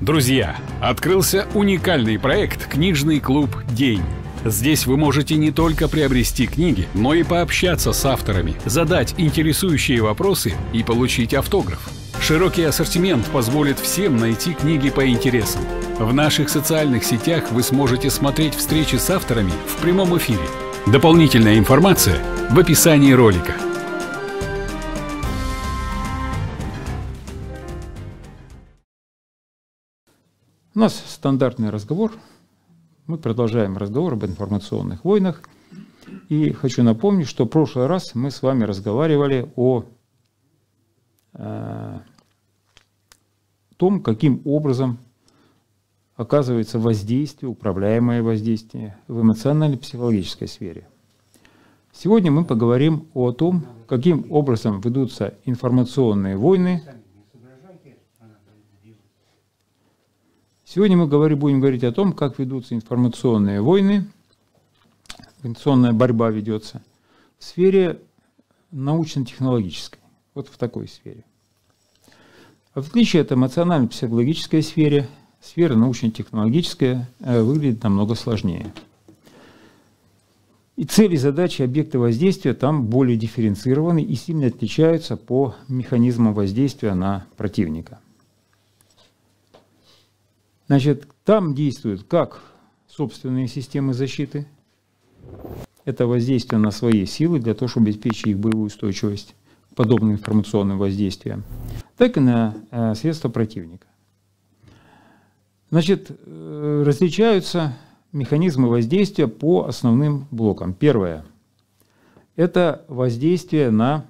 Друзья, открылся уникальный проект «Книжный клуб День». Здесь вы можете не только приобрести книги, но и пообщаться с авторами, задать интересующие вопросы и получить автограф. Широкий ассортимент позволит всем найти книги по интересам. В наших социальных сетях вы сможете смотреть встречи с авторами в прямом эфире. Дополнительная информация в описании ролика. У нас стандартный разговор. Мы продолжаем разговор об информационных войнах. И хочу напомнить, что в прошлый раз мы с вами разговаривали о том, каким образом оказывается воздействие, управляемое воздействие в эмоционально-психологической сфере. Сегодня мы поговорим о том, каким образом ведутся информационные войны. Сегодня мы будем говорить о том, как ведутся информационные войны, информационная борьба ведется в сфере научно-технологической, вот в такой сфере. В отличие от эмоционально-психологической сферы, сфера научно-технологическая выглядит намного сложнее. И цели, задачи, объекты воздействия там более дифференцированы и сильно отличаются по механизмам воздействия на противника. Значит, там действуют как собственные системы защиты, это воздействие на свои силы для того, чтобы обеспечить их боевую устойчивость к подобным информационным воздействиям, так и на средства противника. Значит, различаются механизмы воздействия по основным блокам. Первое – это воздействие на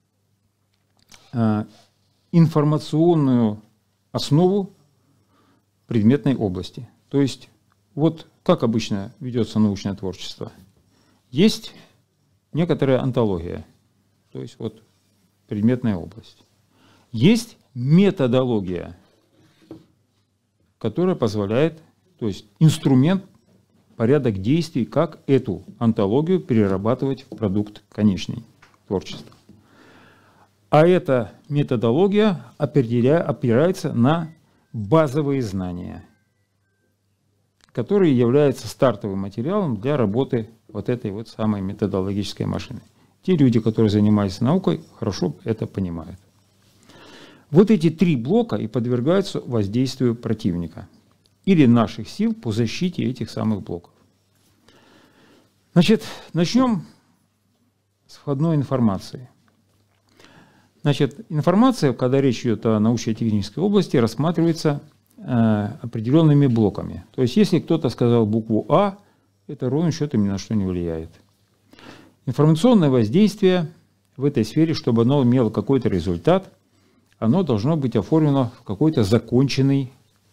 информационную основу предметной области. То есть, вот как обычно ведется научное творчество. Есть некоторая онтология, то есть вот предметная область. Есть методология, которая позволяет, то есть инструмент, порядок действий, как эту онтологию перерабатывать в продукт конечный творчества. А эта методология опирается на базовые знания, которые являются стартовым материалом для работы вот этой вот самой методологической машины. Те люди, которые занимаются наукой, хорошо это понимают. Вот эти три блока и подвергаются воздействию противника или наших сил по защите этих самых блоков. Значит, начнем с входной информации. Значит, информация, когда речь идет о научно-технической области, рассматривается определенными блоками. То есть, если кто-то сказал букву А, это ровным счетом ни на что не влияет. Информационное воздействие в этой сфере, чтобы оно имело какой-то результат, оно должно быть оформлено в какой-то законченный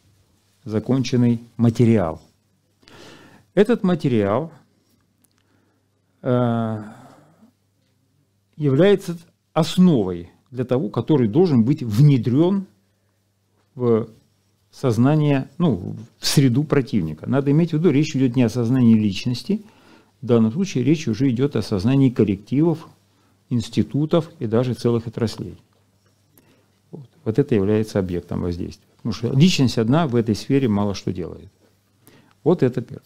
материал. Этот материал является основой для того, который должен быть внедрен в сознание, в среду противника. Надо иметь в виду, речь идет не о сознании личности, в данном случае речь уже идет о сознании коллективов, институтов и даже целых отраслей. Вот это является объектом воздействия. Потому что личность одна в этой сфере мало что делает. Вот это первое.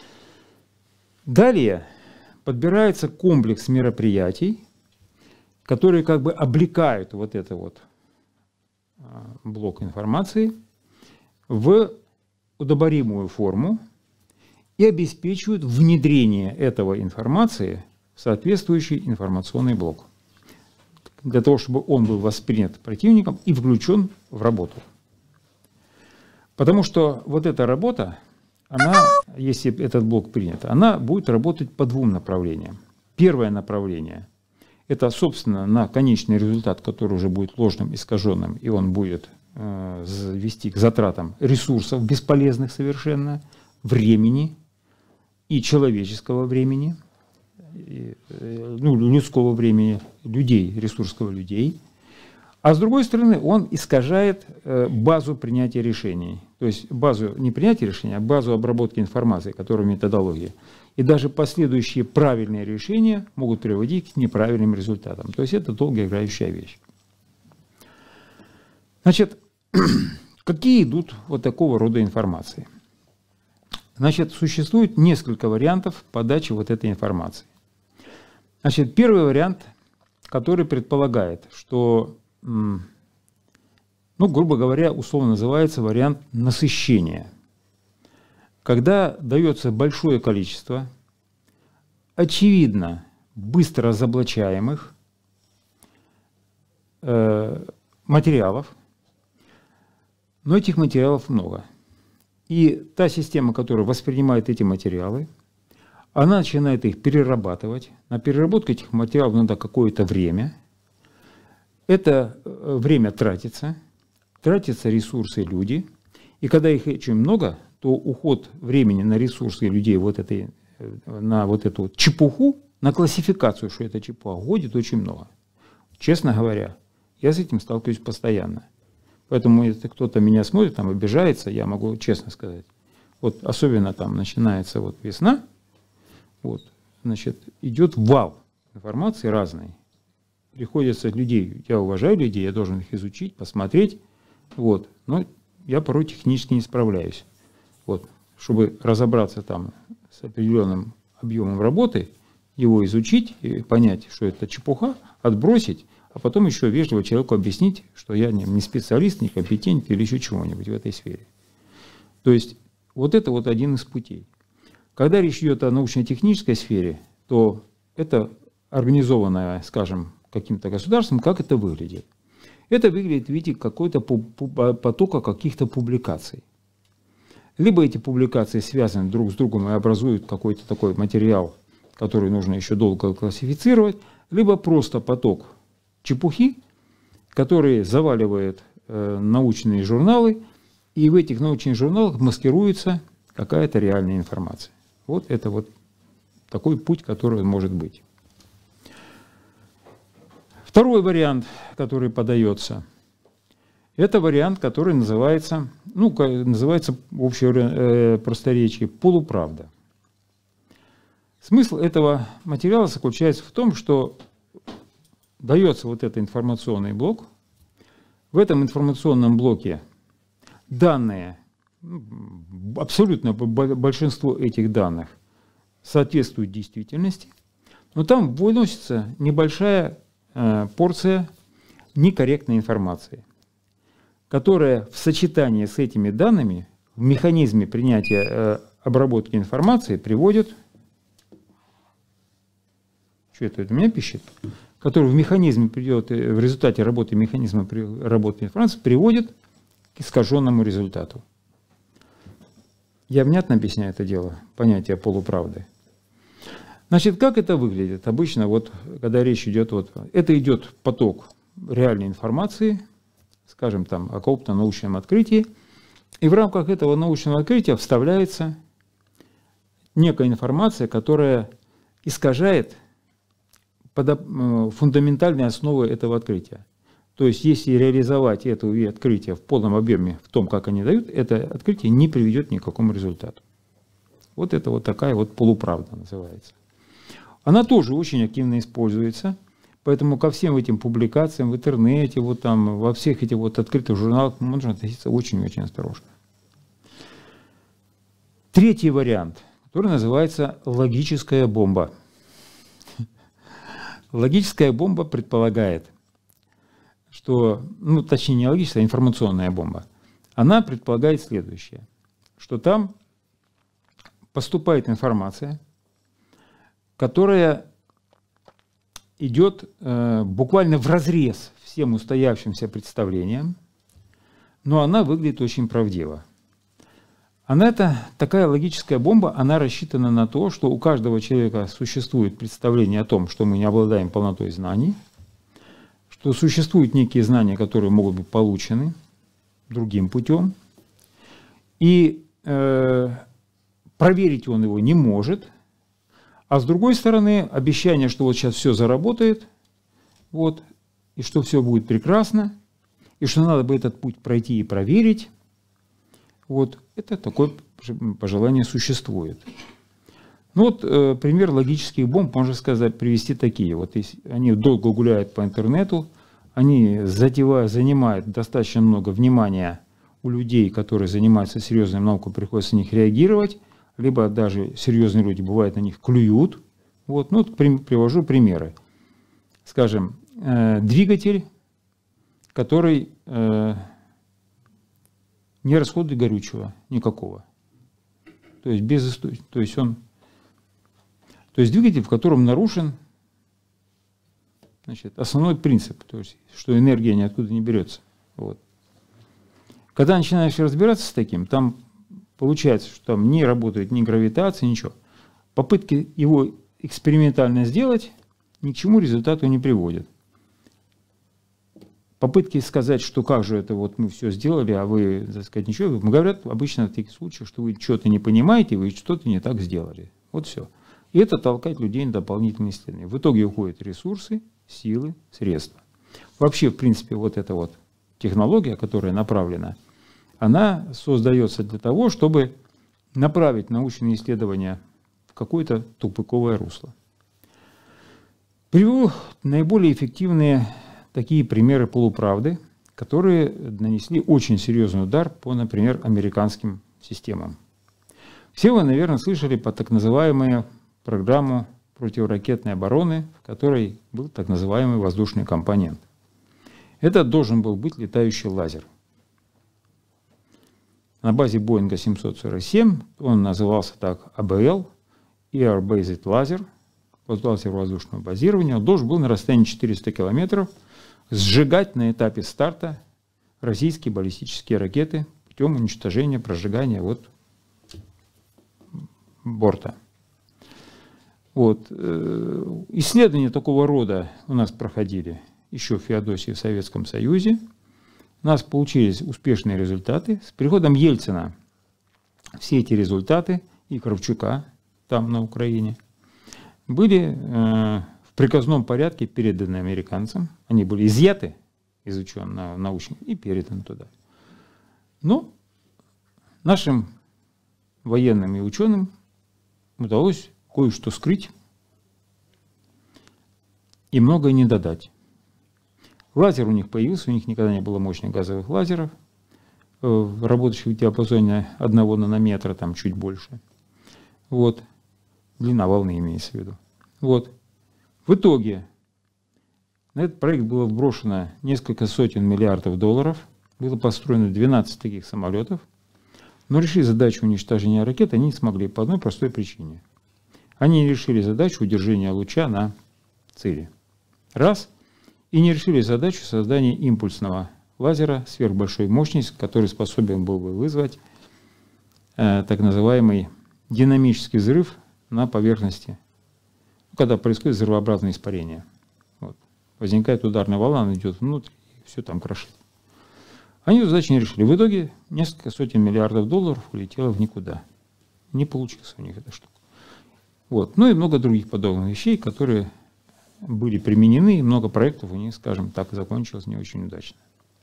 Далее подбирается комплекс мероприятий, которые как бы облекают вот это вот блок информации в удобоваримую форму и обеспечивают внедрение этого информации в соответствующий информационный блок, для того, чтобы он был воспринят противником и включен в работу. Потому что вот эта работа, она, если этот блок принят, она будет работать по двум направлениям. Первое направление – это, собственно, на конечный результат, который уже будет ложным, искаженным, и он будет вести к затратам ресурсов, бесполезных совершенно, времени и человеческого времени, людского времени, людей, ресурсов людей. А с другой стороны, он искажает базу принятия решений. То есть базу не принятия решений, а базу обработки информации, которая в методологии. И даже последующие правильные решения могут приводить к неправильным результатам. То есть это долгоиграющая вещь. Значит, Какие идут вот такого рода информации? Значит, существует несколько вариантов подачи вот этой информации. Значит, первый вариант, который предполагает, что, ну, грубо говоря, условно называется вариант насыщения. Когда дается большое количество, очевидно, быстро разоблачаемых материалов, но этих материалов много. И та система, которая воспринимает эти материалы, она начинает их перерабатывать. На переработку этих материалов надо какое-то время. Это время тратится ресурсы, люди. И когда их очень много, то уход времени на ресурсы людей на вот эту вот чепуху, на классификацию, что это чепуха, уходит очень много. Честно говоря, я с этим сталкиваюсь постоянно. Поэтому, если кто-то меня смотрит, там обижается, я могу честно сказать. Вот особенно там начинается вот весна, вот, значит, идет вал информации разной. Приходится людей, я уважаю людей, я должен их изучить, посмотреть, вот, но я порой технически не справляюсь. Вот, чтобы разобраться там с определенным объемом работы, его изучить и понять, что это чепуха, отбросить, а потом еще вежливо человеку объяснить, что я не специалист, не компетент или еще чего-нибудь в этой сфере. То есть вот это вот один из путей. Когда речь идет о научно-технической сфере, то это организованное, скажем, каким-то государством, как это выглядит? Это выглядит в виде какой-то потока каких-то публикаций. Либо эти публикации связаны друг с другом и образуют какой-то такой материал, который нужно еще долго классифицировать, либо просто поток чепухи, который заваливает научные журналы, и в этих научных журналах маскируется какая-то реальная информация. Вот это вот такой путь, который может быть. Второй вариант, который подается, это вариант, который называется, в общем просторечии, полуправда. Смысл этого материала заключается в том, что дается вот этот информационный блок. В этом информационном блоке данные, абсолютно большинство этих данных соответствует действительности, но там выносится небольшая порция некорректной информации, которая в сочетании с этими данными в механизме принятия обработки информации приводит, что это у меня пищит, который в механизме придет, в результате работы механизма работы информации приводит к искаженному результату. Я внятно объясняю это дело, понятие полуправды. Значит, как это выглядит? Обычно, вот, когда речь идет, это идет поток реальной информации, скажем, там, о каком-то научном открытии, и в рамках этого научного открытия вставляется некая информация, которая искажает фундаментальные основы этого открытия. То есть, если реализовать это открытие в полном объеме, в том, как они дают, это открытие не приведет ни к какому результату. Вот это вот такая вот полуправда называется. Она тоже очень активно используется, поэтому ко всем этим публикациям в интернете, вот там, во всех этих вот открытых журналах можно относиться очень-очень осторожно. Третий вариант, который называется логическая бомба. Логическая бомба предполагает, что, точнее не логическая, а информационная бомба, она предполагает следующее, что там поступает информация, которая идет буквально вразрез всем устоявшимся представлениям, но она выглядит очень правдиво. Такая логическая бомба, она рассчитана на то, что у каждого человека существует представление о том, что мы не обладаем полнотой знаний, что существуют некие знания, которые могут быть получены другим путем, и проверить он его не может, а с другой стороны, обещание, что вот сейчас все заработает, вот, и что все будет прекрасно, и что надо бы этот путь пройти и проверить, вот, это такое пожелание существует. Пример логических бомб, можно сказать, привести такие. Вот они долго гуляют по интернету, они занимают достаточно много внимания у людей, которые занимаются серьезной наукой, приходится на них реагировать, либо даже серьезные люди, бывает, на них клюют. Вот, ну, привожу примеры. Скажем, двигатель, который не расходует горючего никакого. То есть двигатель, в котором нарушен, значит, основной принцип, то есть, что энергия ниоткуда не берется. Вот. Когда начинаешь разбираться с таким, там получается, что там не работает ни гравитация, ничего. Попытки его экспериментально сделать ни к чему результату не приводят. Попытки сказать, что как же это вот мы все сделали, а вы, так сказать, ничего, говорят обычно в таких случаях, что вы что-то не понимаете, вы что-то не так сделали. Вот все. И это толкает людей на дополнительные исследования. В итоге уходят ресурсы, силы, средства. Вообще, в принципе, вот эта вот технология, которая направлена, она создается для того, чтобы направить научные исследования в какое-то тупиковое русло. Приведу наиболее эффективные такие примеры полуправды, которые нанесли очень серьезный удар по, например, американским системам. Все вы, наверное, слышали про так называемую программу противоракетной обороны, в которой был так называемый воздушный компонент. Это должен был быть летающий лазер. На базе Боинга 747 он назывался так АБЛ, Air Based Laser, лазер воздушного базирования. Он должен был на расстоянии 400 километров сжигать на этапе старта российские баллистические ракеты путем уничтожения, прожигания вот борта. Вот. Исследования такого рода у нас проходили еще в Феодосии в Советском Союзе. У нас получились успешные результаты. С приходом Ельцина все эти результаты и Кравчука там на Украине были в приказном порядке переданы американцам. Они были изъяты из научных и переданы туда. Но нашим военным и ученым удалось кое-что скрыть и многое не додать. Лазер у них появился, у них никогда не было мощных газовых лазеров, работающих в диапазоне 1 нанометра, там чуть больше. Вот. Длина волны имеется в виду. Вот. В итоге на этот проект было вброшено несколько сотен миллиардов долларов, было построено 12 таких самолетов, но решить задачу уничтожения ракет они не смогли по одной простой причине. Они не решили задачу удержания луча на цели. Раз. И не решили задачу создания импульсного лазера сверхбольшой мощности, который способен был бы вызвать так называемый динамический взрыв на поверхности, когда происходит взрывообразное испарение. Вот. Возникает ударная волна, она идет внутрь, и все там крошит. Они эту задачу не решили. В итоге несколько сотен миллиардов долларов улетело в никуда. Не получилась у них эта штука. Вот. Ну и много других подобных вещей, которые были применены, и много проектов у них, скажем так, закончилось не очень удачно.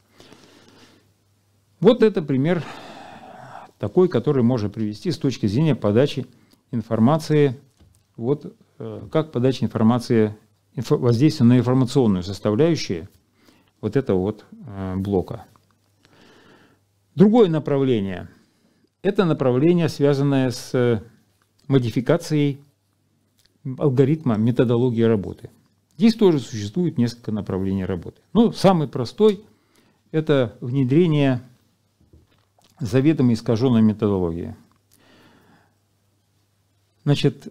Вот это пример такой, который можно привести с точки зрения подачи информации, вот как подача информации, воздействие на информационную составляющую вот этого вот блока. Другое направление – это направление, связанное с модификацией алгоритма методологии работы. Здесь тоже существует несколько направлений работы. Но самый простой – это внедрение заведомо искаженной методологии. Значит,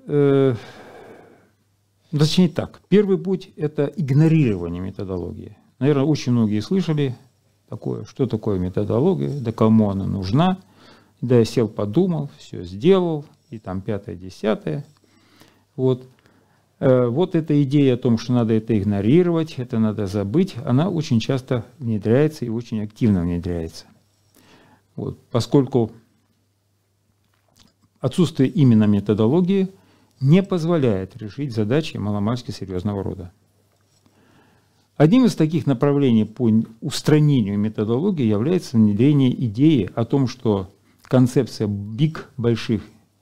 точнее так, первый путь – это игнорирование методологии. Наверное, очень многие слышали такое, что такое методология, да кому она нужна. Да я сел, подумал, все сделал, и там 5-10. Вот. Вот эта идея о том, что надо это игнорировать, это надо забыть, она очень часто внедряется и очень активно внедряется. Вот. Поскольку отсутствие именно методологии не позволяет решить задачи маломальски серьезного рода. Одним из таких направлений по устранению методологии является внедрение идеи о том, что концепция больших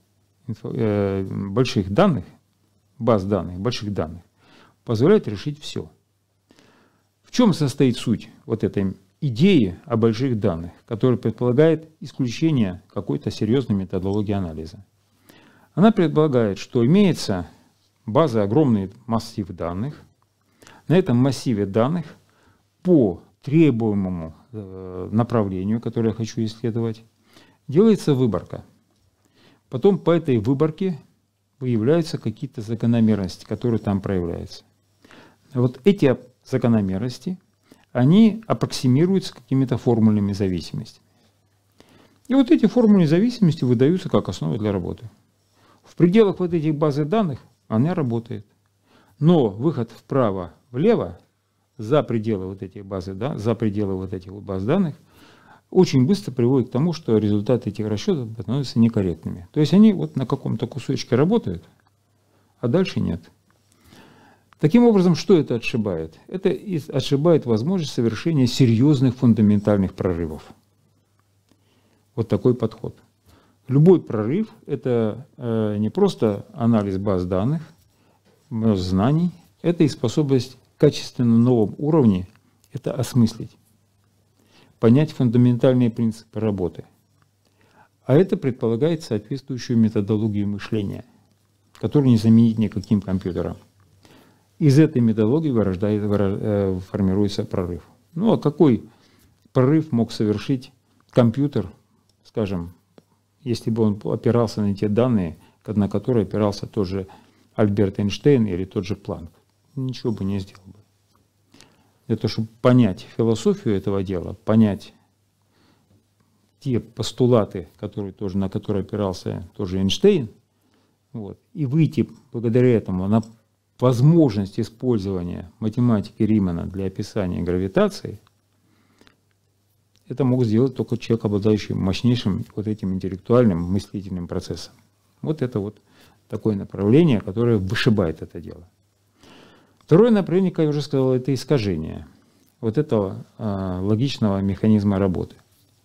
данных, баз данных, больших данных, позволяет решить все. В чем состоит суть вот этой идеи о больших данных, которая предполагает исключение какой-то серьезной методологии анализа. Она предполагает, что имеется база, огромный массив данных. На этом массиве данных по требуемому направлению, которое я хочу исследовать, делается выборка. Потом по этой выборке выявляются какие-то закономерности, которые там проявляются. Вот эти закономерности, они аппроксимируются какими-то формульными зависимостями. И вот эти формульные зависимости выдаются как основа для работы. В пределах вот этих баз данных она работает. Но выход вправо-влево, за пределы вот этих баз данных, очень быстро приводит к тому, что результаты этих расчетов становятся некорректными. То есть они вот на каком-то кусочке работают, а дальше нет. Таким образом, что это отшибает? Это отшибает возможность совершения серьезных фундаментальных прорывов. Вот такой подход. Любой прорыв – это не просто анализ баз данных, знаний, это и способность качественно новом уровне это осмыслить, понять фундаментальные принципы работы. А это предполагает соответствующую методологию мышления, которую не заменить никаким компьютером. Из этой методологии формируется прорыв. Ну а какой прорыв мог совершить компьютер, скажем, если бы он опирался на те данные, на которые опирался тот же Альберт Эйнштейн или тот же Планк? Ничего бы не сделал бы. Для того, чтобы понять философию этого дела, понять те постулаты, на которые опирался тоже Эйнштейн, вот, и выйти благодаря этому на возможность использования математики Римана для описания гравитации, это мог сделать только человек, обладающий мощнейшим вот этим интеллектуальным мыслительным процессом. Вот это вот такое направление, которое вышибает это дело. Второе направление, как я уже сказал, это искажение вот этого логичного механизма работы.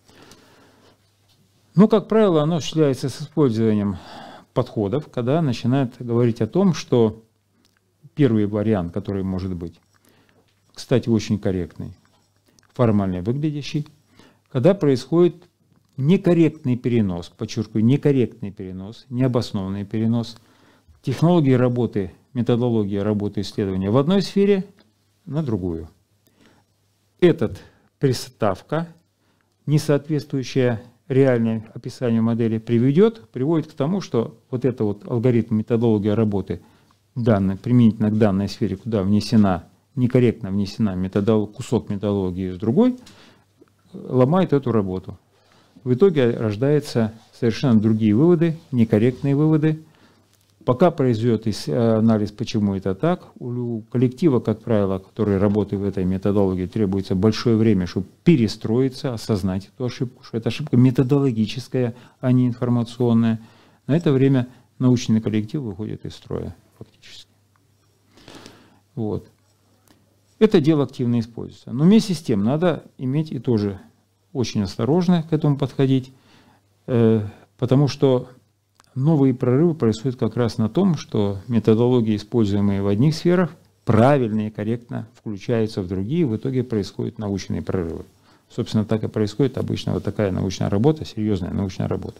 Но, как правило, оно осуществляется с использованием подходов, когда начинают говорить о том, что первый вариант, который может быть, кстати, очень корректный, формально выглядящий, когда происходит некорректный перенос, подчеркиваю, некорректный перенос, необоснованный перенос технологии работы, методологии работы исследования в одной сфере на другую. Эта приставка, не соответствующая реальному описанию модели, приводит к тому, что вот эта вот алгоритм, методология работы применительно к данной сфере, куда некорректно внесена кусок методологии с другой, ломает эту работу. В итоге рождаются совершенно другие выводы, некорректные выводы. Пока произойдет анализ, почему это так, у коллектива, как правило, который работает в этой методологии, требуется большое время, чтобы перестроиться, осознать эту ошибку, что это ошибка методологическая, а не информационная. На это время научный коллектив выходит из строя фактически. Вот. Это дело активно используется. Но вместе с тем надо иметь и тоже очень осторожно к этому подходить, потому что новые прорывы происходят как раз на том, что методологии, используемые в одних сферах, правильно и корректно включаются в другие, в итоге происходят научные прорывы. Собственно, так и происходит обычно вот такая научная работа, серьезная научная работа.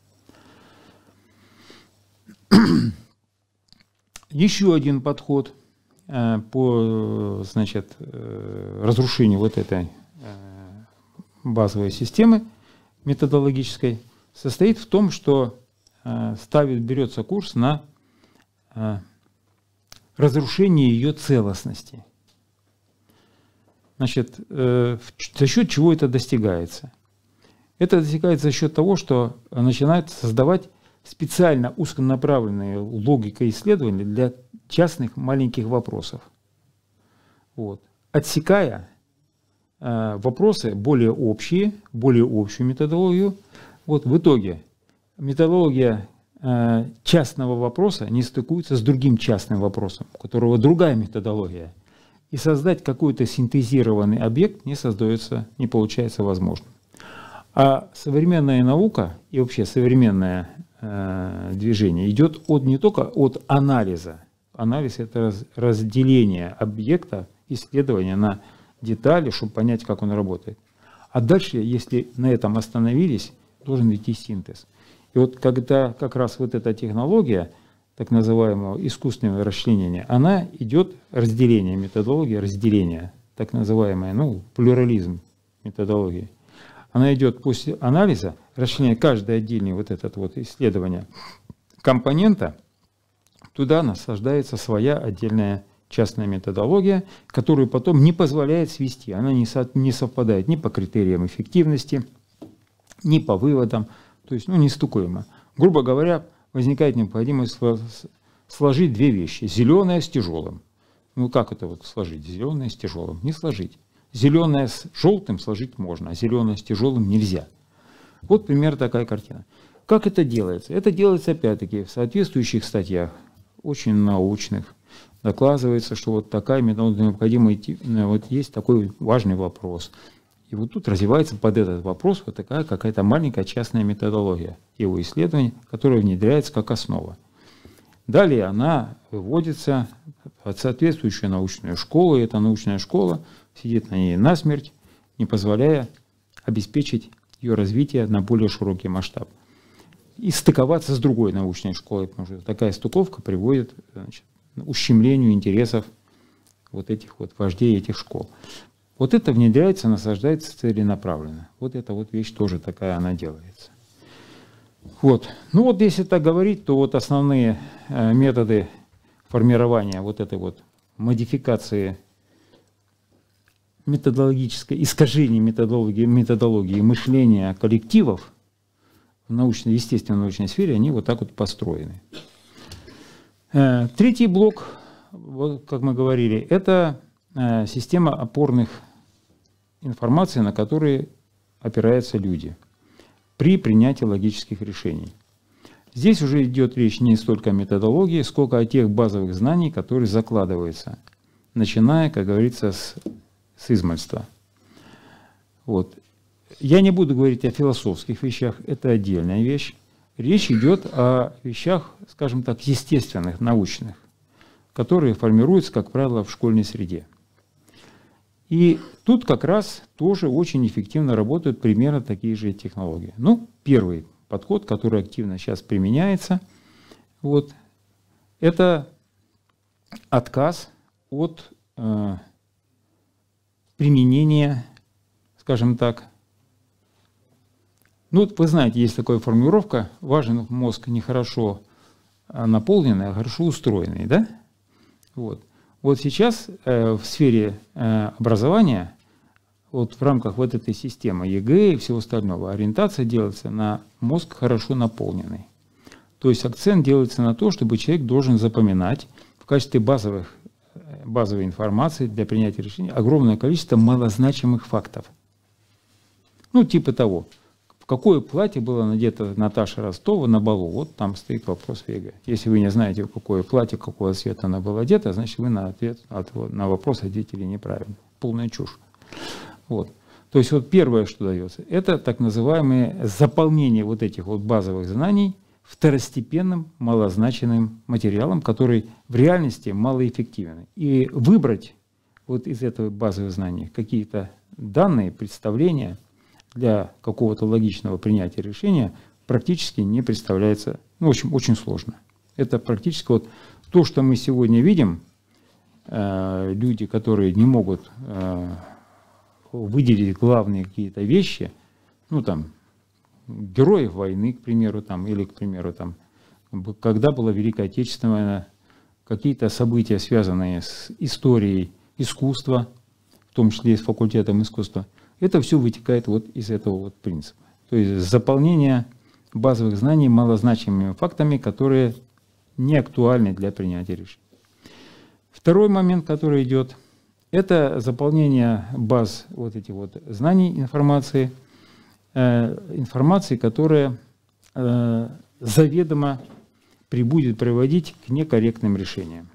Еще один подход по разрушению вот этой базовой системы методологической состоит в том, что берется курс на разрушение ее целостности. Значит, за счет чего это достигается? Это достигается за счет того, что начинают создавать специально узконаправленные логикой исследования для частных маленьких вопросов. Вот. Отсекая вопросы более общие, более общую методологию. Вот в итоге методология частного вопроса не стыкуется с другим частным вопросом, у которого другая методология. И создать какой-то синтезированный объект не получается возможным. А современная наука и вообще современное движение идет не только от анализа. Анализ – это разделение объекта исследования на детали, чтобы понять, как он работает. А дальше, если на этом остановились, должен идти синтез. И вот когда как раз вот эта технология, так называемого искусственного расчленения, она идет разделение методологии, разделение, так называемое, ну, плюрализм методологии. Она идет после анализа, расчленения каждой отдельной вот этот вот исследование компонента, туда насаждается своя отдельная частная методология, которую потом не позволяет свести. Она не совпадает ни по критериям эффективности, ни по выводам, то есть, ну, нестыкуемо. Грубо говоря, возникает необходимость сложить две вещи. Зеленое с тяжелым. Ну, как это вот сложить? Зеленое с тяжелым. Не сложить. Зеленое с желтым сложить можно, а зеленое с тяжелым нельзя. Вот примерно такая картина. Как это делается? Это делается, опять-таки, в соответствующих статьях, очень научных. Доказывается, что вот такая методология необходима идти. Вот есть такой важный вопрос. И вот тут развивается под этот вопрос вот такая какая-то маленькая частная методология его исследования, которая внедряется как основа. Далее она выводится в соответствующую научную школу, и эта научная школа сидит на ней насмерть, не позволяя обеспечить ее развитие на более широкий масштаб. И стыковаться с другой научной школой, потому что такая стыковка приводит, значит, к ущемлению интересов вот этих вот вождей этих школ. Вот это внедряется, насаждается целенаправленно. Вот эта вот вещь тоже такая она делается. Вот. Ну вот если так говорить, то вот основные методы формирования вот этой вот модификации методологической, искажения методологии мышления коллективов в научной, естественно, научной сфере, они вот так вот построены. Третий блок, вот, как мы говорили, это система опорных информаций, на которые опираются люди при принятии логических решений. Здесь уже идет речь не столько о методологии, сколько о тех базовых знаний, которые закладываются, начиная, как говорится, с измальства. Вот. Я не буду говорить о философских вещах, это отдельная вещь. Речь идет о вещах, скажем так, естественных, научных, которые формируются, как правило, в школьной среде. И тут как раз тоже очень эффективно работают примерно такие же технологии. Ну, первый подход, который активно сейчас применяется, вот, это отказ от применения, скажем так, ну, вы знаете, есть такая формулировка, важен мозг не хорошо наполненный, а хорошо устроенный, да? Вот. Вот сейчас в сфере образования, вот в рамках вот этой системы ЕГЭ и всего остального, ориентация делается на мозг хорошо наполненный. То есть акцент делается на то, чтобы человек должен запоминать в качестве базовой информации для принятия решений огромное количество малозначимых фактов. Ну, типа того, в какое платье было надето Наташа Ростова на балу, вот там стоит вопрос в ЕГЭ. Если вы не знаете, в какое платье, какого цвета она была одета, значит, вы на вопрос ответили неправильно. Полная чушь. Вот. То есть вот первое, что дается, это так называемое заполнение вот этих вот базовых знаний второстепенным малозначенным материалом, который в реальности малоэффективен. И выбрать вот из этого базовых знаний какие-то данные, представления для какого-то логичного принятия решения практически не представляется, ну, в общем, очень сложно. Это практически вот то, что мы сегодня видим, люди, которые не могут выделить главные какие-то вещи, ну там, героев войны, к примеру, там, или, к примеру, там, когда была Великая Отечественная война, какие-то события, связанные с историей искусства, в том числе и с факультетом искусства, это все вытекает вот из этого вот принципа. То есть заполнение базовых знаний малозначимыми фактами, которые не актуальны для принятия решений. Второй момент, который идет, это заполнение баз вот этих вот знаний, информации, которая заведомо будет приводить к некорректным решениям.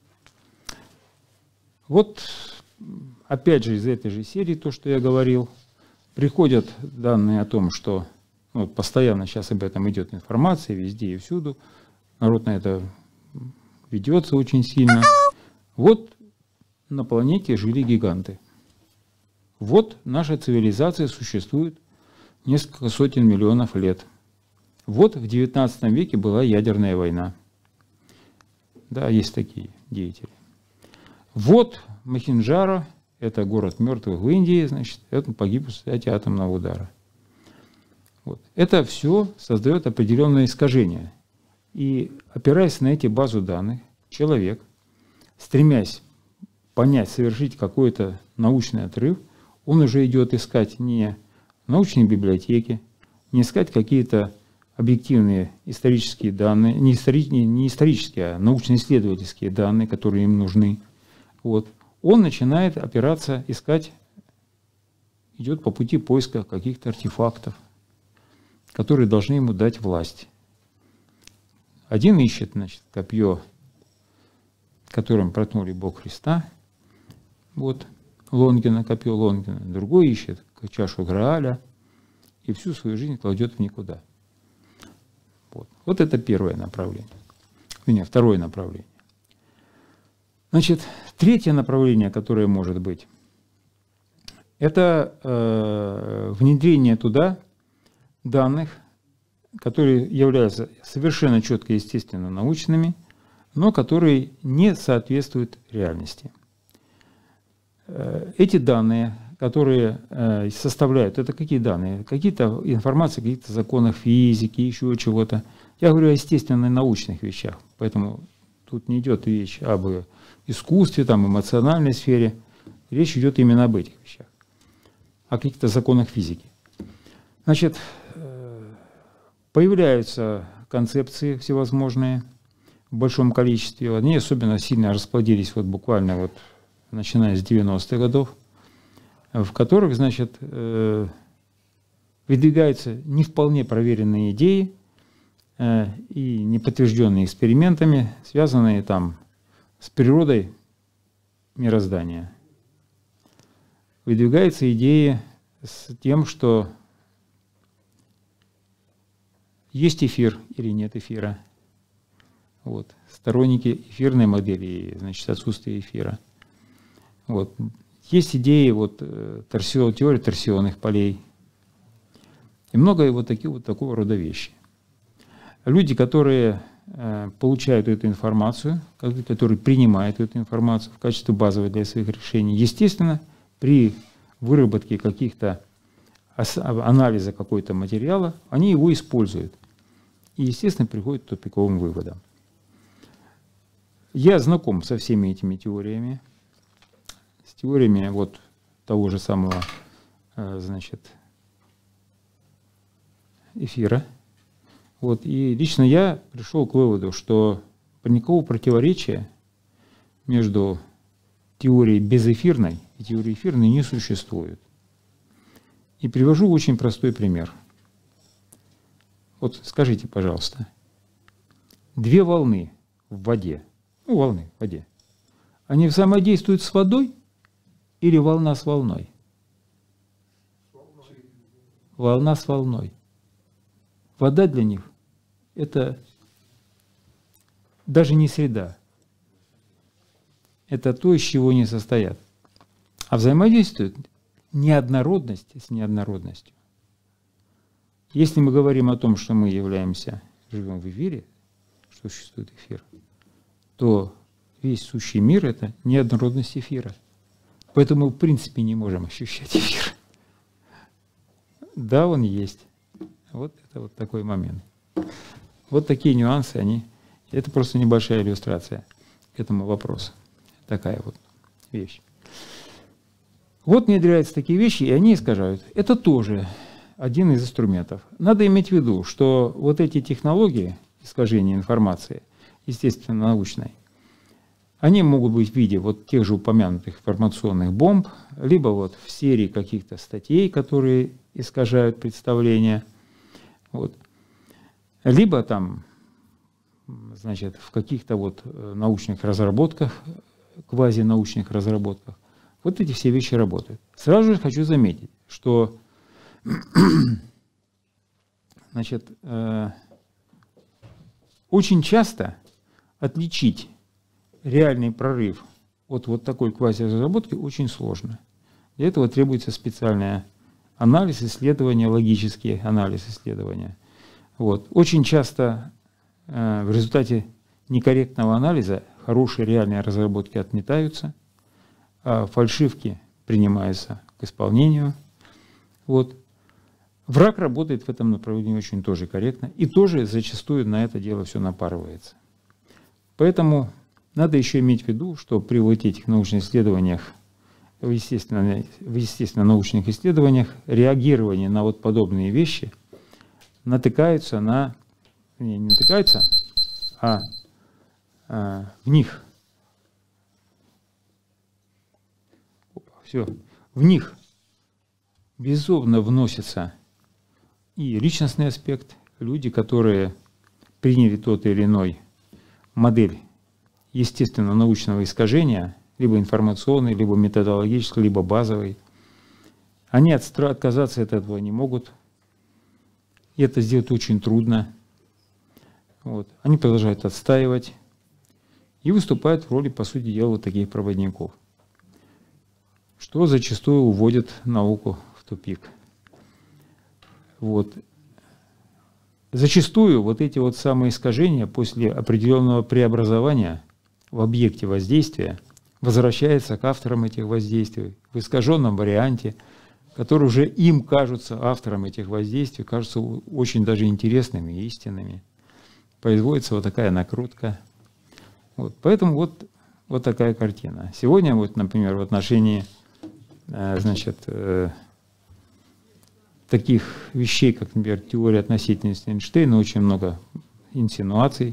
Вот опять же из этой же серии то, что я говорил, приходят данные о том, что ну, постоянно сейчас об этом идет информация везде и всюду, народ на это ведется очень сильно. Вот на планете жили гиганты. Вот наша цивилизация существует несколько сотен миллионов лет. Вот в XIX веке была ядерная война. Да, есть такие деятели. Вот Мохенджаро, это город мертвых в Индии, значит, это погиб в результате атомного удара. Вот. Это все создает определенное искажение. И опираясь на эти базы данных, человек, стремясь понять, совершить какой-то научный отрыв, он уже идет искать не научные библиотеки, не искать какие-то объективные исторические данные, не исторические, а научно-исследовательские данные, которые им нужны. Вот. Он начинает опираться, искать, идет по пути поиска каких-то артефактов, которые должны ему дать власть. Один ищет, значит, копье, которым проткнули Бог Христа, вот, Лонгина, копье Лонгина. Другой ищет чашу Грааля и всю свою жизнь кладет в никуда. Вот это первое направление. Второе направление. Значит, третье направление, которое может быть, это внедрение туда данных, которые являются совершенно четко, естественно, научными, но которые не соответствуют реальности. Эти данные, которые составляют, это какие данные? Какие-то информации, какие-то законы физики, еще чего-то. Я говорю о естественно научных вещах, поэтому тут не идет речь об искусстве, там, эмоциональной сфере. Речь идет именно об этих вещах, о каких-то законах физики. Значит, появляются концепции всевозможные в большом количестве. Они особенно сильно расплодились вот буквально вот начиная с 90-х годов, в которых, значит, выдвигаются не вполне проверенные идеи и не подтвержденные экспериментами, связанные там с природой мироздания. Выдвигается идея с тем, что есть эфир или нет эфира. Вот. Сторонники эфирной модели, значит, отсутствие эфира. Вот. Есть идеи вот, теории торсионных полей. И много вот такого рода вещи. Люди, которые получают эту информацию, которые принимают эту информацию в качестве базовой для своих решений, естественно, при выработке каких-то анализа какой-то материала, они его используют. И, естественно, приходят к тупиковым выводам. Я знаком со всеми этими теориями, с теориями вот того же самого, значит, эфира. Вот, и лично я пришел к выводу, что никакого противоречия между теорией безэфирной и теорией эфирной не существует. И привожу очень простой пример. Вот скажите, пожалуйста, две волны в воде, волны в воде, они взаимодействуют с водой или волна с волной? Волна с волной. Вода для них – это даже не среда. Это то, из чего они состоят. А взаимодействует неоднородность с неоднородностью. Если мы говорим о том, что мы живем в эфире, что существует эфир, то весь сущий мир – это неоднородность эфира. Поэтому мы в принципе не можем ощущать эфир. Да, он есть. Вот это вот такой момент. Вот такие нюансы, это просто небольшая иллюстрация к этому вопросу. Такая вот вещь. Вот внедряются такие вещи, и они искажают. Это тоже один из инструментов. Надо иметь в виду, что вот эти технологии искажения информации, естественно, научной, они могут быть в виде вот тех же упомянутых информационных бомб, либо вот в серии каких-то статей, которые искажают представление, вот. Либо там, значит, в каких-то вот научных разработках, квазинаучных разработках. Вот эти все вещи работают. Сразу же хочу заметить, что значит, очень часто отличить реальный прорыв от вот такой квазиразработки очень сложно. Для этого требуется специальный анализ исследования, логический анализ исследования. Вот. Очень часто в результате некорректного анализа хорошие реальные разработки отметаются, а фальшивки принимаются к исполнению. Вот. Враг работает в этом направлении очень тоже корректно, и тоже зачастую на это дело все напарывается. Поэтому надо еще иметь в виду, что при вот этих научных исследованиях, в естественно-научных исследованиях, реагирование на вот подобные вещи натыкаются на, не натыкаются, а в них, в них безусловно вносится и личностный аспект, люди, которые приняли тот или иной модель естественно-научного искажения, либо информационный, либо методологический, либо базовый, они отказаться от этого не могут. И это сделать очень трудно. Вот. Они продолжают отстаивать и выступают в роли, по сути дела, вот таких проводников, что зачастую уводит науку в тупик. Вот. Зачастую вот эти вот самые искажения после определенного преобразования в объекте воздействия возвращаются к авторам этих воздействий в искаженном варианте, которые уже им кажутся, авторам этих воздействий, кажутся очень даже интересными и истинными. Производится вот такая накрутка. Вот. Поэтому вот такая картина. Сегодня, вот, например, в отношении таких вещей, как, например, теория относительности Эйнштейна, очень много инсинуаций,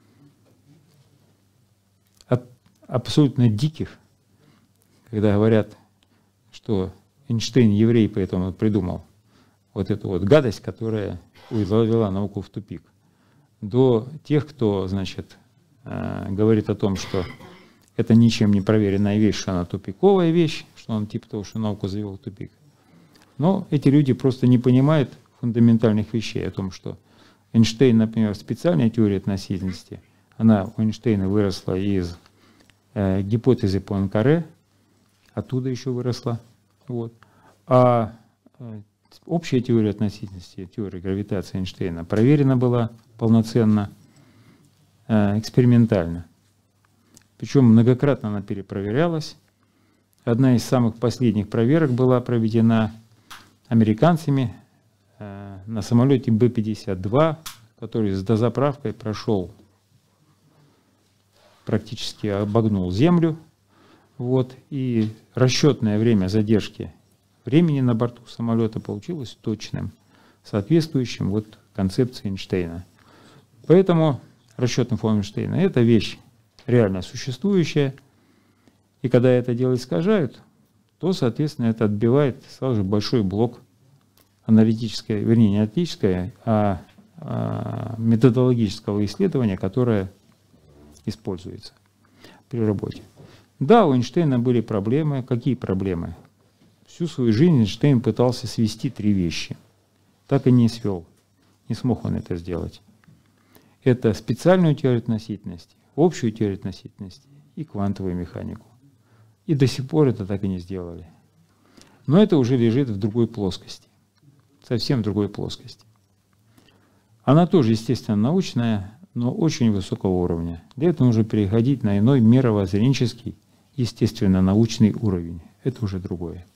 абсолютно диких, когда говорят, что Эйнштейн еврей, поэтому придумал вот эту вот гадость, которая завела науку в тупик, до тех, кто, значит, говорит о том, что это ничем не проверенная вещь, что она тупиковая вещь, что он типа того, что науку завел в тупик. Но эти люди просто не понимают фундаментальных вещей о том, что Эйнштейн, например, специальная теория относительности, она у Эйнштейна выросла из гипотезы Пуанкаре, оттуда еще выросла. Вот. А общая теория относительности, теория гравитации Эйнштейна, проверена была полноценно, экспериментально. Причем многократно она перепроверялась. Одна из самых последних проверок была проведена американцами на самолете Б-52, который с дозаправкой прошел, практически обогнул Землю. Вот, и расчетное время задержки времени на борту самолета получилось точным, соответствующим вот концепции Эйнштейна. Поэтому расчетная формула Эйнштейна – это вещь реально существующая, и когда это дело искажают, то, соответственно, это отбивает сразу же большой блок аналитическое, вернее, не аналитическое, а методологического исследования, которое используется при работе. Да, у Эйнштейна были проблемы. Какие проблемы? Всю свою жизнь Эйнштейн пытался свести три вещи. Так и не свел. Не смог он это сделать. Это специальную теорию относительности, общую теорию относительности и квантовую механику. И до сих пор это так и не сделали. Но это уже лежит в другой плоскости. Совсем в другой плоскости. Она тоже, естественно, научная, но очень высокого уровня. Для этого нужно переходить на иной мировоззренческий, естественно, научный уровень. Это уже другое.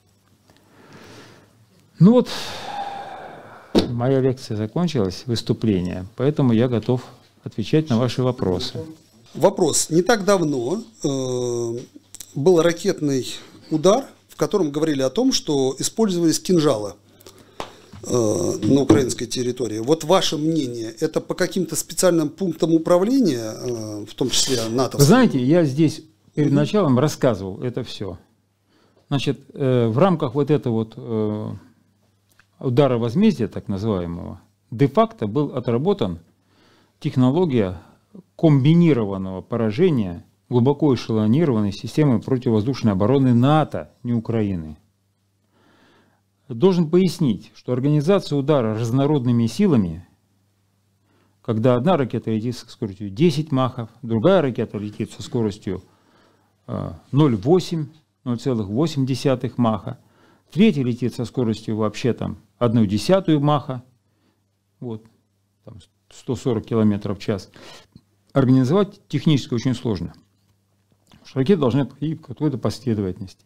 Ну вот, моя лекция закончилась, выступление, поэтому я готов отвечать на ваши вопросы. Вопрос. Не так давно был ракетный удар, в котором говорили о том, что использовались кинжалы на украинской территории. Вот ваше мнение, это по каким-то специальным пунктам управления, в том числе НАТО? Вы знаете, я здесь перед началом рассказывал это все. Значит, в рамках вот этого вот удара возмездия, так называемого, де-факто был отработан технология комбинированного поражения глубоко эшелонированной системы противовоздушной обороны НАТО, не Украины. Должен пояснить, что организация удара разнородными силами, когда одна ракета летит со скоростью 10 махов, другая ракета летит со скоростью 0,8 маха, Третий летит со скоростью вообще там 1/10 Маха, вот, там 140 км в час. Организовать технически очень сложно. Ракеты должны подходить в какой-то последовательности.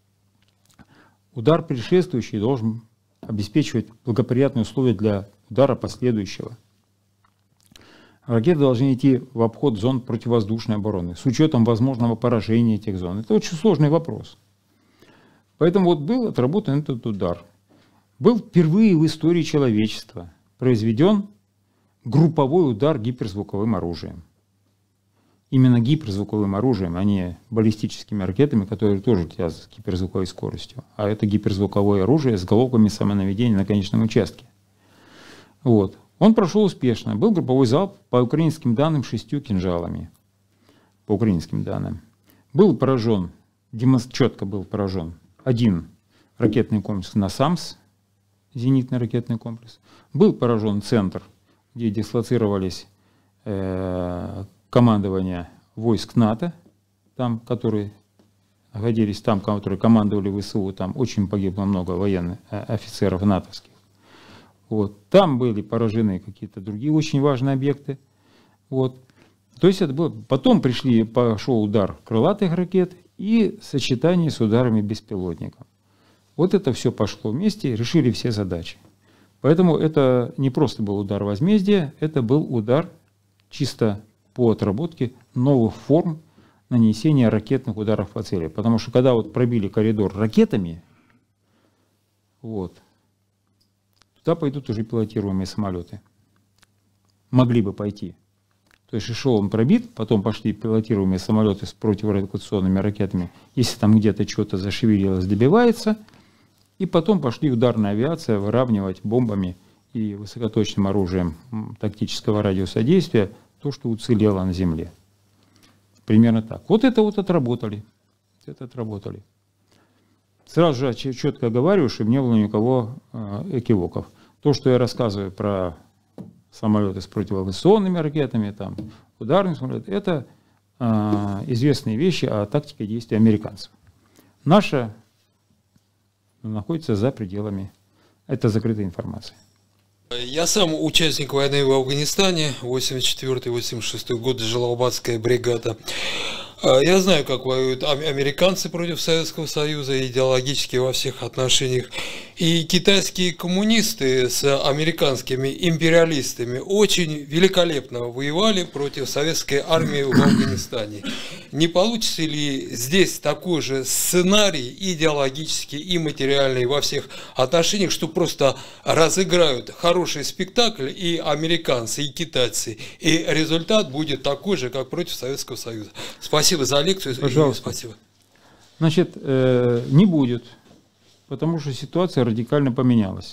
Удар предшествующий должен обеспечивать благоприятные условия для удара последующего. Ракеты должны идти в обход зон противовоздушной обороны с учетом возможного поражения этих зон. Это очень сложный вопрос. Поэтому вот был отработан этот удар. Был впервые в истории человечества произведен групповой удар гиперзвуковым оружием. Именно гиперзвуковым оружием, а не баллистическими ракетами, которые тоже летят с гиперзвуковой скоростью. А это гиперзвуковое оружие с головками самонаведения на конечном участке. Вот. Он прошел успешно. Был групповой залп, по украинским данным, 6 кинжалами. По украинским данным. Был поражен, четко был поражен один ракетный комплекс НАСАМС, зенитный ракетный комплекс. Был поражен центр, где дислоцировались командования войск НАТО, там, которые находились там, которые командовали ВСУ, там очень погибло много военных офицеров натовских. Вот. Там были поражены какие-то другие очень важные объекты. Вот. То есть это было. Потом пошел удар крылатых ракет и сочетание с ударами беспилотников. Вот это все пошло вместе, решили все задачи. Поэтому это не просто был удар возмездия, это был удар чисто по отработке новых форм нанесения ракетных ударов по цели. Потому что когда вот пробили коридор ракетами, вот, туда пойдут уже пилотируемые самолеты. Могли бы пойти. То есть эшелон пробит, потом пошли пилотируемые самолеты с противорадиационными ракетами, если там где-то что-то зашевелилось, добивается, и потом пошли ударная авиация выравнивать бомбами и высокоточным оружием тактического радиуса действия то, что уцелело на земле. Примерно так. Вот это вот отработали. Это отработали. Сразу же четко оговариваю, чтобы не было никого экивоков. То, что я рассказываю про самолеты с противоавиационными ракетами, там, ударные самолеты, это известные вещи о тактике действий американцев. Наша находится за пределами. Это закрытая информация. Я сам участник войны в Афганистане, 84-86 год, Джалалабадская бригада. Я знаю, как воюют американцы против Советского Союза, идеологически во всех отношениях. И китайские коммунисты с американскими империалистами очень великолепно воевали против советской армии в Афганистане. Не получится ли здесь такой же сценарий идеологический и материальный во всех отношениях, что просто разыграют хороший спектакль и американцы, и китайцы, и результат будет такой же, как против Советского Союза? Спасибо за лекцию. Пожалуйста. Спасибо. Значит, не будет, потому что ситуация радикально поменялась.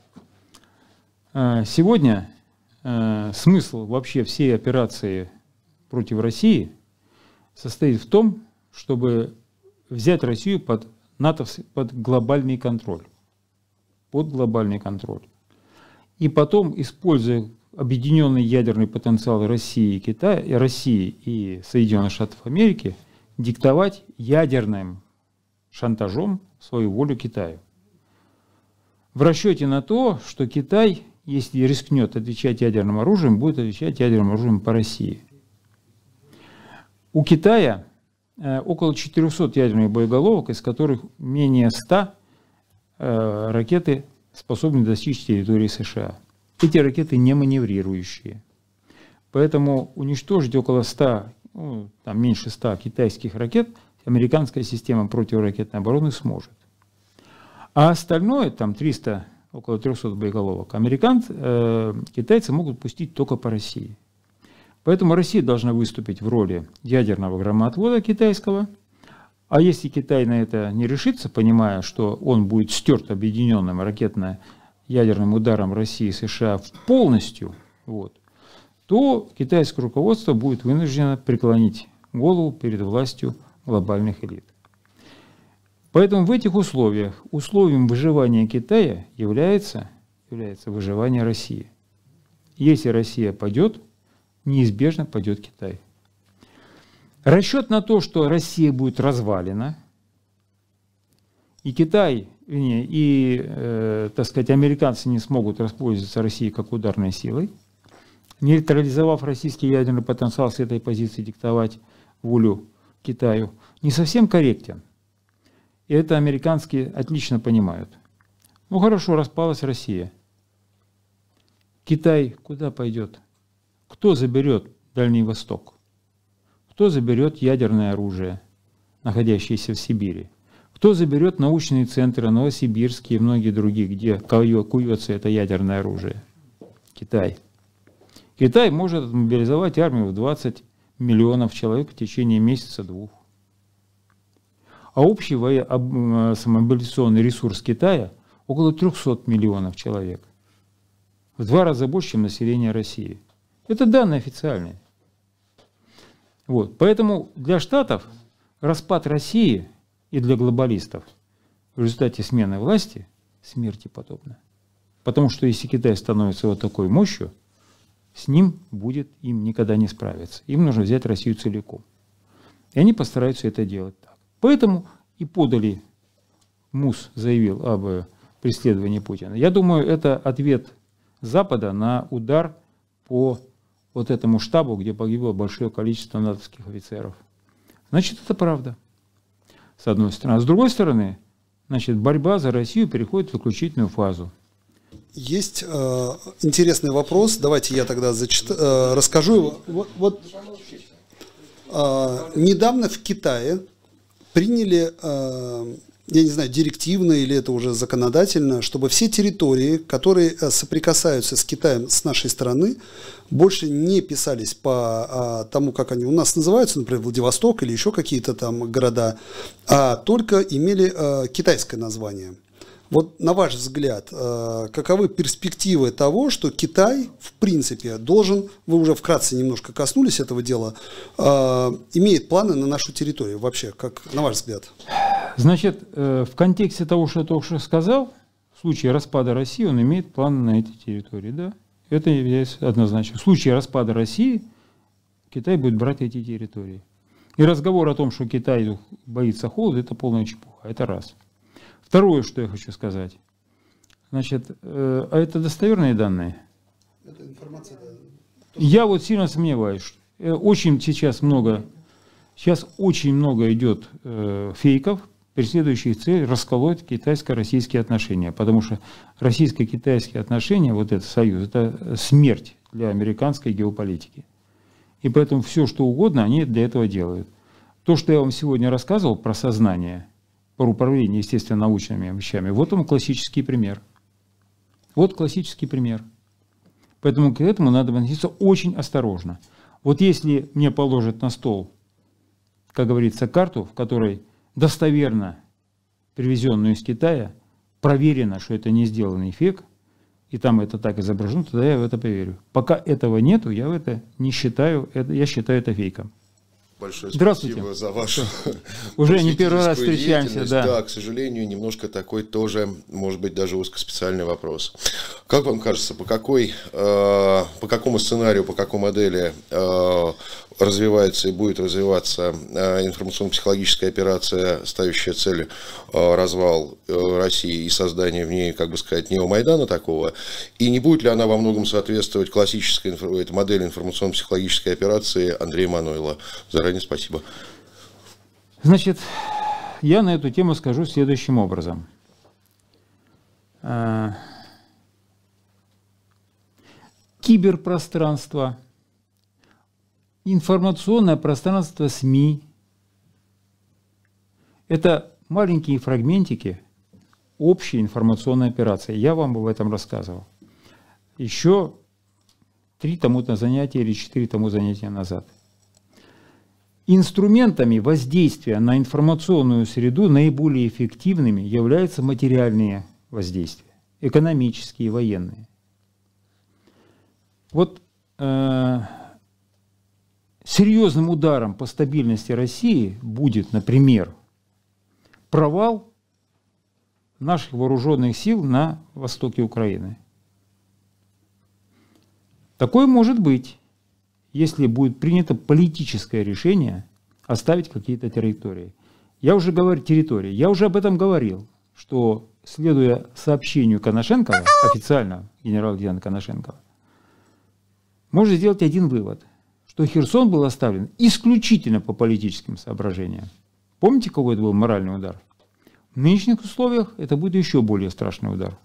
Сегодня смысл вообще всей операции против России состоит в том, чтобы взять Россию под глобальный контроль. Под глобальный контроль. И потом, используя объединенный ядерный потенциал России и Китая, России и Соединенных Штатов Америки, диктовать ядерным шантажом свою волю Китаю. В расчете на то, что Китай, если рискнет отвечать ядерным оружием, будет отвечать ядерным оружием по России. У Китая около 400 ядерных боеголовок, из которых менее 100 ракеты способны достичь территории США. Эти ракеты не маневрирующие. Поэтому уничтожить около 100, там меньше 100 китайских ракет американская система противоракетной обороны сможет. А остальное, там 300, около 300 боеголовок, китайцы могут пустить только по России. Поэтому Россия должна выступить в роли ядерного громоотвода китайского. А если Китай на это не решится, понимая, что он будет стерт объединенным ракетно-ядерным ударом России и США полностью, то китайское руководство будет вынуждено преклонить голову перед властью глобальных элит. Поэтому в этих условиях условием выживания Китая является выживание России. Если Россия падет, неизбежно падет Китай. Расчет на то, что Россия будет развалена, и Китай, так сказать, американцы не смогут воспользоваться Россией как ударной силой, нейтрализовав российский ядерный потенциал с этой позиции диктовать волю Китаю, не совсем корректен. И это американские отлично понимают. Ну хорошо, распалась Россия. Китай куда пойдет? Кто заберет Дальний Восток? Кто заберет ядерное оружие, находящееся в Сибири? Кто заберет научные центры Новосибирские и многие другие, где куется это ядерное оружие? Китай. Китай может мобилизовать армию в 20 миллионов человек в течение месяца-двух. А общий мобилизационный ресурс Китая около 300 миллионов человек. В 2 раза больше, чем население России. Это данные официальные. Вот. Поэтому для Штатов распад России и для глобалистов в результате смены власти смерти подобно. Потому что если Китай становится вот такой мощью, с ним будет им никогда не справиться. Им нужно взять Россию целиком. И они постараются это делать так. Поэтому и подали, МУС заявил об преследовании Путина. Я думаю, это ответ Запада на удар по вот этому штабу, где погибло большое количество натовских офицеров. Значит, это правда. С одной стороны. А с другой стороны, значит, борьба за Россию переходит в заключительную фазу. Есть интересный вопрос. Давайте я тогда расскажу его. Недавно в Китае приняли, я не знаю, директивно или это уже законодательно, чтобы все территории, которые соприкасаются с Китаем с нашей стороны, больше не писались по тому, как они у нас называются, например, Владивосток или еще какие-то там города, а только имели китайское название. Вот на ваш взгляд, каковы перспективы того, что Китай, в принципе, должен, вы уже вкратце немножко коснулись этого дела, имеет планы на нашу территорию вообще, как на ваш взгляд? Значит, в контексте того, что я только что сказал, в случае распада России он имеет планы на этой территории, да? Это является однозначно. В случае распада России Китай будет брать эти территории. И разговор о том, что Китай боится холода, это полная чепуха, это раз. Второе, что я хочу сказать. Значит, а это достоверные данные? Это информация, да. Я вот сильно сомневаюсь. Очень сейчас очень много идет фейков, преследующих цель расколоть китайско-российские отношения. Потому что российско-китайские отношения, вот этот союз, это смерть для американской геополитики. И поэтому все, что угодно, они для этого делают. То, что я вам сегодня рассказывал про сознание, про управление естественно-научными вещами, вот он классический пример. Вот классический пример. Поэтому к этому надо относиться очень осторожно. Вот если мне положат на стол, как говорится, карту, в которой достоверно привезенную из Китая, проверено, что это не сделанный фейк, и там это так изображено, тогда я в это поверю. Пока этого нету, я в это не считаю, я считаю это фейком. Большое спасибо за вашу уже не первый раз встречаемся, да. Да, к сожалению, немножко такой тоже, может быть, даже узкоспециальный вопрос. Как вам кажется, по какому сценарию, по какой модели развивается и будет развиваться информационно-психологическая операция, ставящая цель развал России и создание в ней, как бы сказать, неомайдана такого? И не будет ли она во многом соответствовать классической модели информационно-психологической операции Андрея Мануйла? Заранее спасибо. Значит, я на эту тему скажу следующим образом. Киберпространство, информационное пространство СМИ – это маленькие фрагментики общей информационной операции. Я вам об этом рассказывал. Еще 3 тому-то занятия или 4 тому занятия назад. Инструментами воздействия на информационную среду наиболее эффективными являются материальные воздействия, экономические, военные. Вот серьезным ударом по стабильности России будет, например, провал наших вооруженных сил на востоке Украины. Такое может быть, если будет принято политическое решение оставить какие-то территории. Я уже об этом говорил. что, следуя сообщению Коношенкова, официально генерал-лейтенанта Коношенкова, можно сделать один вывод, что Херсон был оставлен исключительно по политическим соображениям. Помните, какой это был моральный удар? В нынешних условиях это будет еще более страшный удар.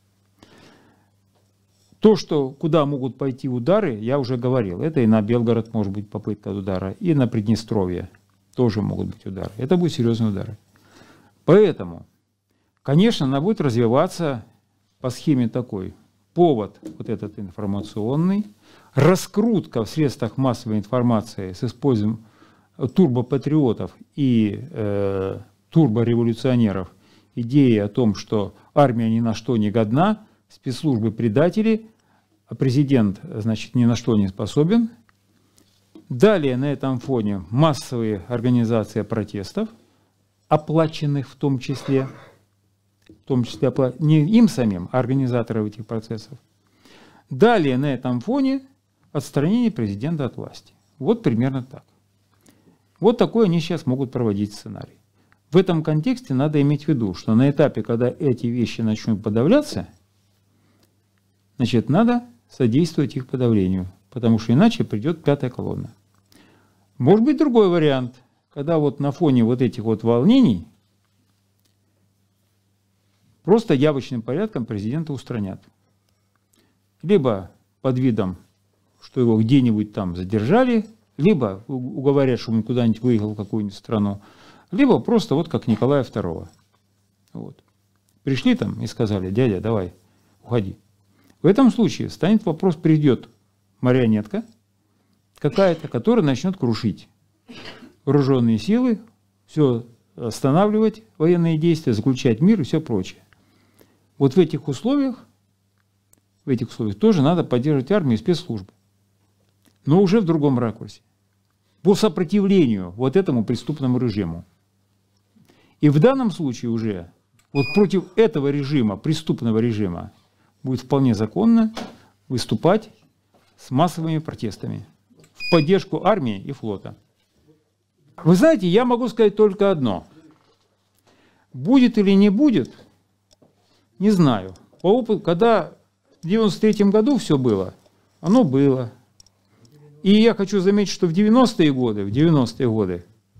То, что куда могут пойти удары, я уже говорил. Это и на Белгород может быть попытка удара, и на Приднестровье тоже могут быть удары. Это будут серьезные удары. Поэтому, конечно, она будет развиваться по схеме такой. Повод вот этот информационный, раскрутка в средствах массовой информации с использованием турбопатриотов и турбореволюционеров, идеи о том, что армия ни на что не годна, спецслужбы предатели, а президент, значит, ни на что не способен. Далее на этом фоне массовые организации протестов, оплаченных в том числе не им самим, а организаторов этих процессов. Далее на этом фоне отстранение президента от власти. Вот примерно так. Вот такой они сейчас могут проводить сценарий. В этом контексте надо иметь в виду, что на этапе, когда эти вещи начнут подавляться, значит, надо содействовать их подавлению, потому что иначе придет пятая колонна. Может быть другой вариант, когда вот на фоне вот этих вот волнений просто явочным порядком президента устранят. Либо под видом, что его где-нибудь там задержали, либо уговорят, что он куда-нибудь выехал в какую-нибудь страну, либо просто вот как Николая II. Вот. Пришли там и сказали: дядя, давай, уходи. В этом случае станет вопрос, придет марионетка какая-то, которая начнет крушить вооруженные силы, все останавливать, военные действия, заключать мир и все прочее. Вот в этих условиях тоже надо поддерживать армию и спецслужбы. Но уже в другом ракурсе. По сопротивлению вот этому преступному режиму. И в данном случае уже вот против этого режима, преступного режима, будет вполне законно выступать с массовыми протестами в поддержку армии и флота. Вы знаете, я могу сказать только одно. Будет или не будет, не знаю. По опыту, когда в 1993 году все было, оно было. И я хочу заметить, что в 90-е годы,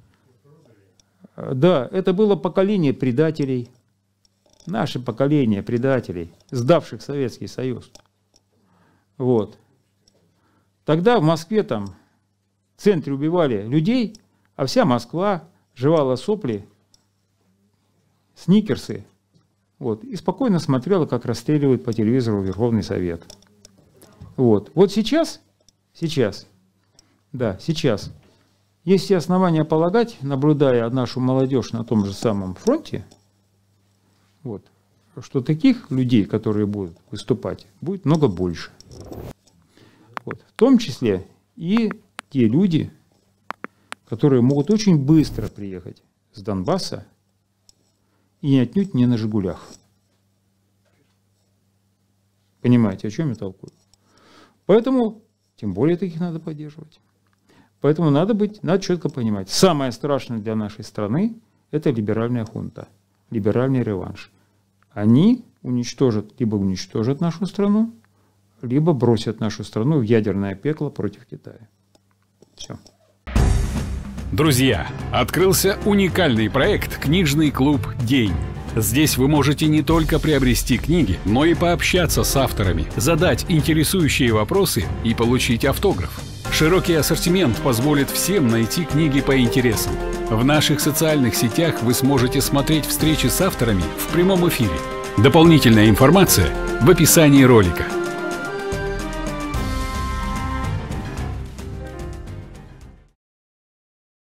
да, это было поколение предателей, наше поколение предателей, сдавших Советский Союз. Вот. Тогда в Москве там в центре убивали людей, а вся Москва жевала сопли, сникерсы, вот, и спокойно смотрела, как расстреливают по телевизору Верховный Совет. Вот сейчас есть все основания полагать, наблюдая нашу молодежь на том же самом фронте, вот, что таких людей, которые будут выступать, будет много больше. Вот, в том числе и те люди, которые могут очень быстро приехать с Донбасса и отнюдь не на «Жигулях». Понимаете, о чем я толкую? Поэтому, тем более, таких надо поддерживать. Поэтому надо четко понимать, самое страшное для нашей страны – это либеральная хунта, либеральный реванш. Они либо уничтожат нашу страну, либо бросят нашу страну в ядерное пекло против Китая. Все. Друзья, открылся уникальный проект «Книжный клуб День». Здесь вы можете не только приобрести книги, но и пообщаться с авторами, задать интересующие вопросы и получить автограф. Широкий ассортимент позволит всем найти книги по интересам. В наших социальных сетях вы сможете смотреть встречи с авторами в прямом эфире. Дополнительная информация в описании ролика.